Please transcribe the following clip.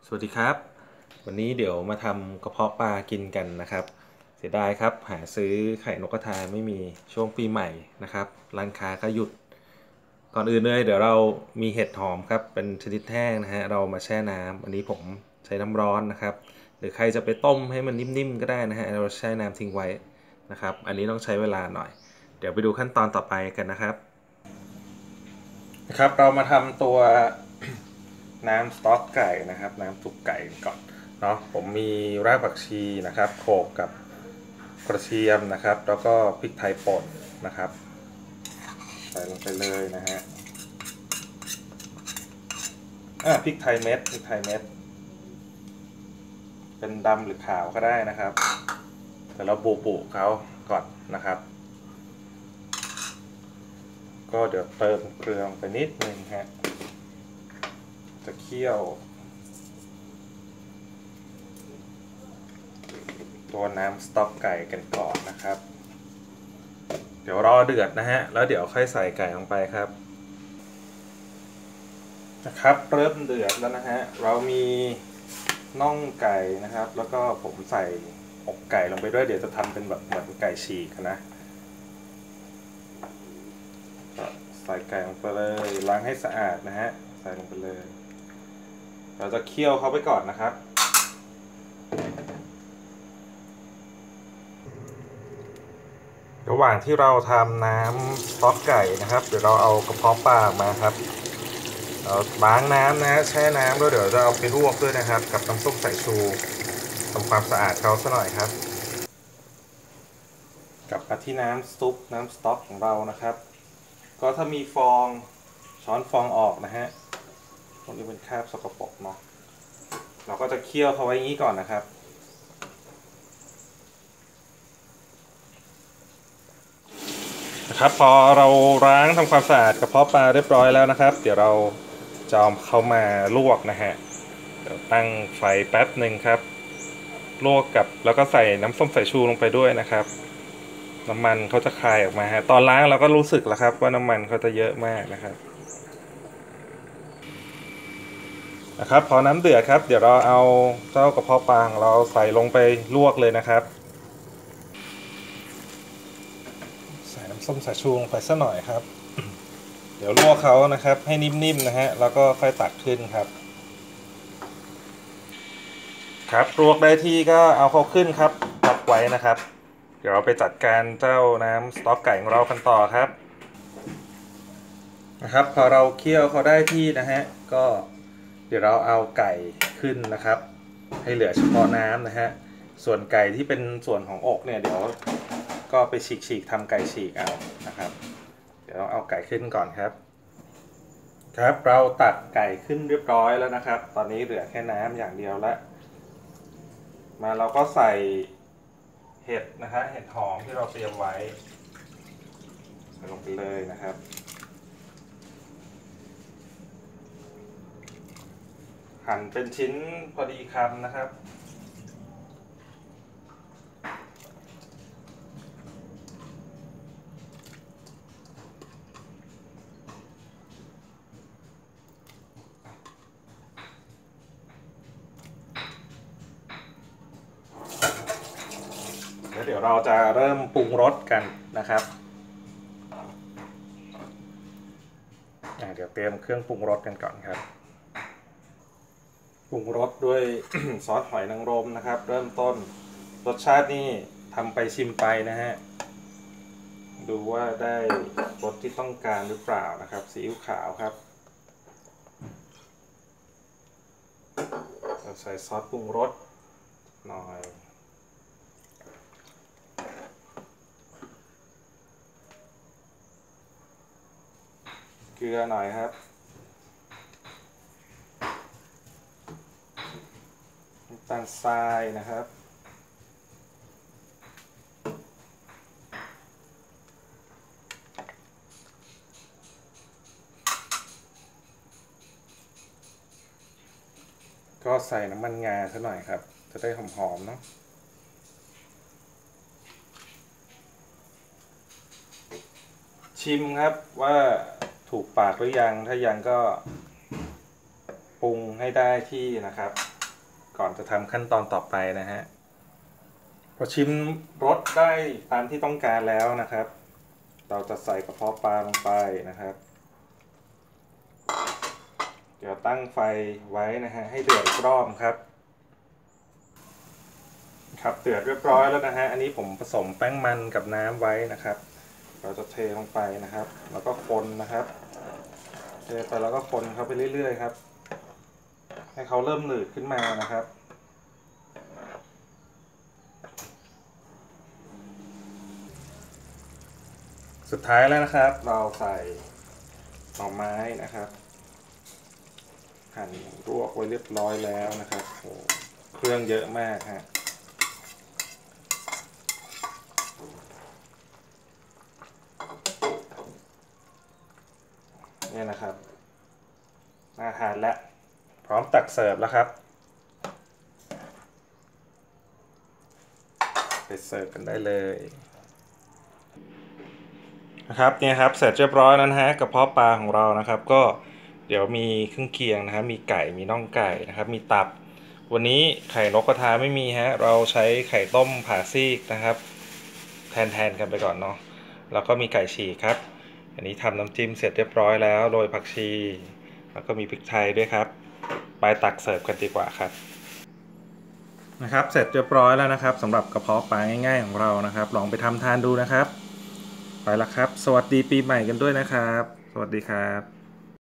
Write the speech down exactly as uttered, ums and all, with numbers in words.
สวัสดีครับวันนี้เดี๋ยวมาทำกระเพาะปลากินกันนะครับเสียดายครับหาซื้อไข่นกกระทาไม่มีช่วงปีใหม่นะครับร้านค้าก็หยุดก่อนอื่นเลยเดี๋ยวเรามีเห็ดหอมครับเป็นชนิดแห้งนะฮะเรามาแช่น้ำอันนี้ผมใช้น้ำร้อนนะครับหรือใครจะไปต้มให้มันนิ่มๆก็ได้นะฮะเราแช่น้ำทิ้งไว้นะครับอันนี้ต้องใช้เวลาหน่อยเดี๋ยวไปดูขั้นตอนต่อไปกันนะครับนะครับเรามาทำตัว น้ำสต๊อกไก่นะครับน้ำซุปไก่ก่อนเนาะผมมีรากผักชีนะครับโขลกกับกระเทียมนะครับแล้วก็พริกไทยป่นนะครับใส่ลงไปเลยนะฮะอ่าพริกไทยเม็ดพริกไทยเม็ดเป็นดำหรือขาวก็ได้นะครับแต่เราบุบุเขาก่อนนะครับก็เดี๋ยวเติมเกลือไปนิดนึงฮะจะเคี่ยวตัวน้ำสต๊อกไก่กันก่อนนะครับเดี๋ยวรอเดือดนะฮะแล้วเดี๋ยวค่อยใส่ไก่ลงไปครับนะครับเริ่มเดือดแล้วนะฮะเรามีน่องไก่นะครับแล้วก็ผมใส่อกไก่ลงไปด้วยเดี๋ยวจะทำเป็นแบบเหมือนไก่ฉีกนะใส่ไก่ลงไปเลยล้างให้สะอาดนะฮะใส่ลงไปเลยเราจะเคี่ยวเขาไปก่อนนะครับระหว่างที่เราทำน้ำสต๊อกไก่นะครับเดี๋ยวเราเอากระเพาะปลามาครับเราล้างน้ำนะฮะแช่น้ำด้วยเดี๋ยวจะเอาไปลวกด้วยนะครับกับน้ำส้มสายชูทำความสะอาดเขาซะหน่อยครับกลับมาที่น้ำซุปน้ำสต๊อกของเรานะครับก็ถ้ามีฟองช้อนฟองออกนะฮะตรงนี้เป็นคราบสกปรกเนาะเราก็จะเคี่ยวเขาไว้อย่างนี้ก่อนนะครับนะครับพอเราล้างทำความสะอาดกระเพาะปลาเรียบร้อยแล้วนะครับเดี๋ยวเราจะเอาเขามาลวกนะฮะเดี๋ยวตั้งไฟแป๊บหนึ่งครับลวกกับแล้วก็ใส่น้ำส้มสายชูลงไปด้วยนะครับน้ำมันเขาจะคายออกมาฮะตอนล้างเราก็รู้สึกแล้วครับว่าน้ำมันเขาจะเยอะมากนะครับนะครับพอน้ำเดือดครับเดี๋ยวเราเอาเจ้ากระเพาะปลาของเราใส่ลงไปลวกเลยนะครับใส่น้ำส้มสายชูลงไปสักหน่อยครับเดี๋ยวลวกเขานะครับให้นิ่มๆนะฮะแล้วก็ค่อยตักขึ้นครับครับลวกได้ที่ก็เอาเขาขึ้นครับพักไว้นะครับเดี๋ยวเราไปจัดการเจ้าน้ำสต๊อกไก่ของเรากันต่อครับนะครับพอเราเคี่ยวเขาได้ที่นะฮะก็เดี๋ยวเราเอาไก่ขึ้นนะครับให้เหลือเฉพาะน้ำนะฮะส่วนไก่ที่เป็นส่วนของอกเนี่ยเดี๋ยวก็ไปฉีกๆทำไก่ฉีกเอานะครับเดี๋ยวเราเอาไก่ขึ้นก่อนครับครับเราตัดไก่ขึ้นเรียบร้อยแล้วนะครับตอนนี้เหลือแค่น้ำอย่างเดียวละมาเราก็ใส่เห็ดนะฮะเห็ดหอมที่เราเตรียมไว้ใส่ลงไปเลยนะครับหั่นเป็นชิ้นพอดีคำนะครับแล้วเดี๋ยวเราจะเริ่มปรุงรสกันนะครับเดี๋ยวเตรียมเครื่องปรุงรสกันก่อนครับปรุงรสด้วย ซอสหอยนางรมนะครับเริ่มต้นรสชาตินี่ทำไปชิมไปนะฮะดูว่าได้รสที่ต้องการหรือเปล่านะครับซีอิ๊วขาวครับเราใส่ซอสปรุงรสหน่อยเกลือหน่อยครับน้ำตาลทรายนะครับก็ใส่น้ำมันงาซะหน่อยครับจะได้หอมๆเนาะชิมครับว่าถูกปากหรือยังถ้ายังก็ปรุงให้ได้ที่นะครับก่อนจะทำขั้นตอนต่อไปนะฮะพอชิมรสได้ตามที่ต้องการแล้วนะครับเราจะใส่กระเพาะปลาลงไปนะครับเดี๋ยวตั้งไฟไว้นะฮะให้เดือดรอบครับครับเดือดเรียบร้อยแล้วนะฮะอันนี้ผมผสมแป้งมันกับน้ำไว้นะครับเราจะเทลงไปนะครับแล้วก็คนนะครับเทไปแล้วก็คนเข้าไปเรื่อยๆครับให้เขาเริ่มหนืดขึ้นมานะครับสุดท้ายแล้วนะครับเราใส่หน่อไม้นะครับหั่นลวกไว้เรียบร้อยแล้วนะครับโอ้เครื่องเยอะมากฮะนี่นะครับน่าทานแล้วพร้อมตักเสิร์ฟแล้วครับไปเสิร์ฟกันได้เลยนะครับเนี่ยครับเสร็จเรียบร้อยแล้วนะฮะกระเพาะปลาของเรานะครับก็เดี๋ยวมีเครื่องเคียงนะครับมีไก่มีน่องไก่นะครับมีตับวันนี้ไข่นกกระทาไม่มีฮะเราใช้ไข่ต้มผ่าซีกนะครับแทนๆกันไปก่อนเนาะแล้วก็มีไก่ฉีกครับอันนี้ทำน้ำจิ้มเสร็จเรียบร้อยแล้วโรยผักชีแล้วก็มีพริกไทยด้วยครับไปตักเสิร์ฟกันดีกว่าครับนะครับเสร็จเรียบร้อยแล้วนะครับสำหรับกระเพาะปลาง่ายๆของเรานะครับลองไปทำทานดูนะครับไปละครับสวัสดีปีใหม่กันด้วยนะครับสวัสดีครับ